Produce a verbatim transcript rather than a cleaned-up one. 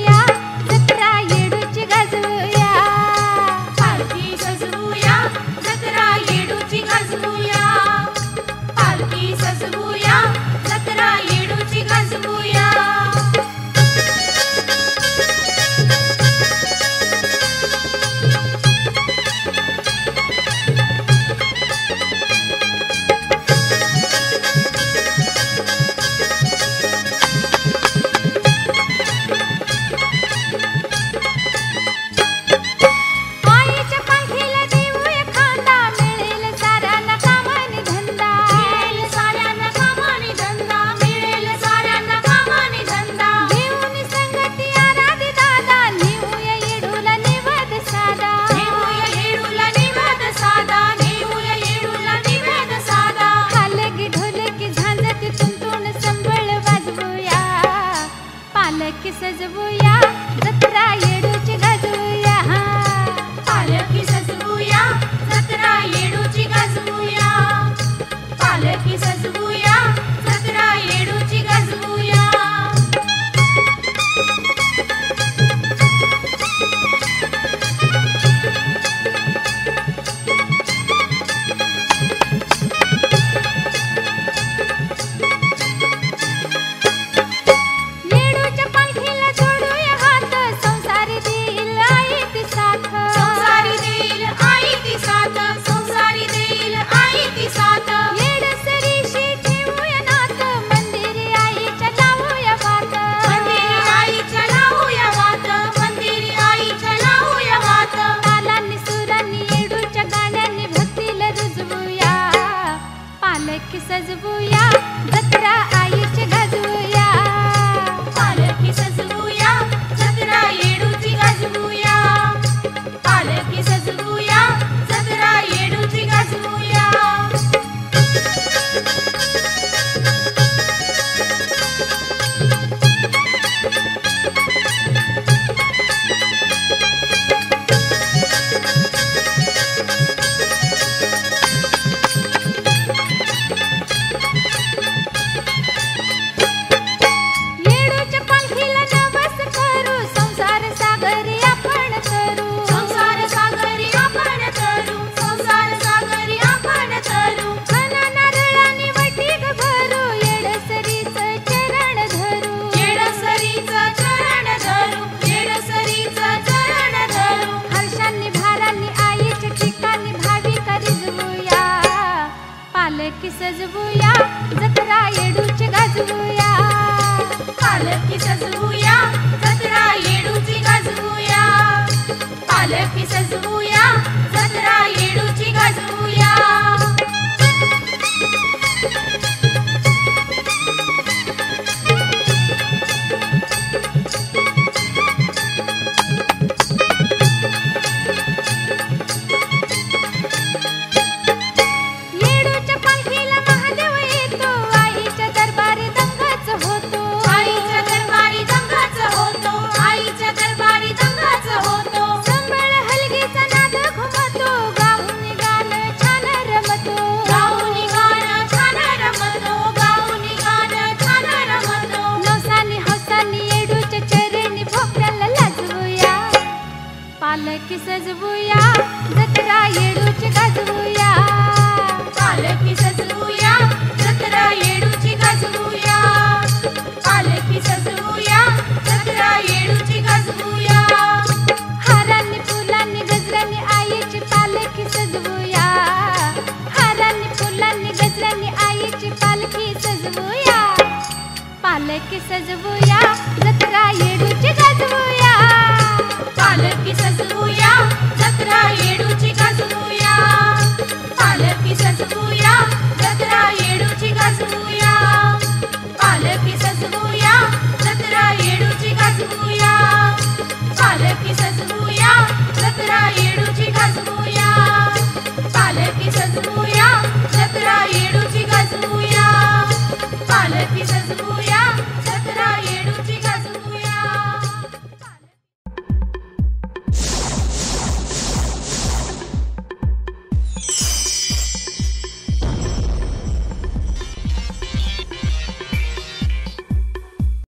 सजवूया जत्रा येडूची गाजवूया पालखी सजवूया जत्रा येडूची गाजवूया पालखी सजवूया जत्रा येडूची गाजवूया आईच्या पंखीला देऊया खांदा मिळेल साऱ्यांना कामानी धंदा मिळेल साऱ्यांना कामानी धंदा मिळेल साऱ्यांना कामानी धंदा घेऊन संगती आराधी दादा नेऊया येडूला निवद साधा नेऊया येडूला निवेद साधा नेऊया येडूला निवेद साधा हालगी ढोलकी झांजती तुंतून संबळ वाजवूया पालखी सजवूया जत्रा येडूची गाजवूया पालखी सजवूया जत्रा येडूची गाजवूया पालखी सजवूया जत्रा येडूची गाजवूया येडूच्या पंखीला जोडूया हात संसारी देईल आई ती साथ संसारी देईल आई ती साथ संसारी देईल आई ती साथ येडसरीशी ठेवूया नात मंदिरी आईच्या लावूया वात मंदिरी आईच्या लावूया वात मंदिरी आईच्या लावूया वात तालांनी सुरांनी येडूच्या गाण्यांनी भक्तीला रुजवूया पालखी सजवूया जत्रा आईची गाजवूया पालखी सजवूया जत्रा येडूची गाजवूया पालखी सजवूया जत्रा येडूची गाजवूया येडूच्या पंखीला नवस करू संसार सागरी आपण तरू संसार सागरी आपण तरू संसार सागरी आपण तरू खना नारळानी वटीक भरू येडसरीचं चरण धरू येडसरीचं चरण धरू येडसरीचं चरण धरू हर्षांनी भारांनी आईच्या ठिकाणी भाविक रिजवूया पालखी सजवूया जत्रा येडूची गाजवूया पालखी सजवूया जत्रा येडूची गाजवूया पालखी सजवूया जत्रा येडूची गाजवूया येडूच्या पंखीला महादेव येतो आईच्या दरबारी दंगाच होतो आईच्या दरबारी दंगाच होतो आईच्या दरबारी दंगाच होतो संबळ हलगीचा नाद घुमतो गाऊन गाणं छान रमतो गाऊनी गाणं छान रमतो गाऊनी गाणं छान रमतो नवसानी हौसानी येडूच्या चरणी भोकऱ्याला लाजवूया पालखी सजवूया जत्रा येडूची गाजवूया पालखी सजवूया जत्रा येडूची गाजवूया पालखी सजवूया जत्रा येडूची गाजवूया हारांनी फुलांनी गजरांनी आईची पालखी सजवूया हारांनी फुलांनी गजरांनी आईची पालखी सजवूया पालखी सजवूया जत्रा येडूची गाजवूया पालखी सजवूया जत्रा येडूची गाजवूया पालखी सजवूया जत्रा येडूची गाजवूया पालखी सजवूया जत्रा येडूची गाजवूया पालखी सजवूया जत्रा येडूची गाजवूया पालखी सजवूया जत्रा येडूची गाजवूया पालखी सजवूया जत्रा येडूची गाजवूया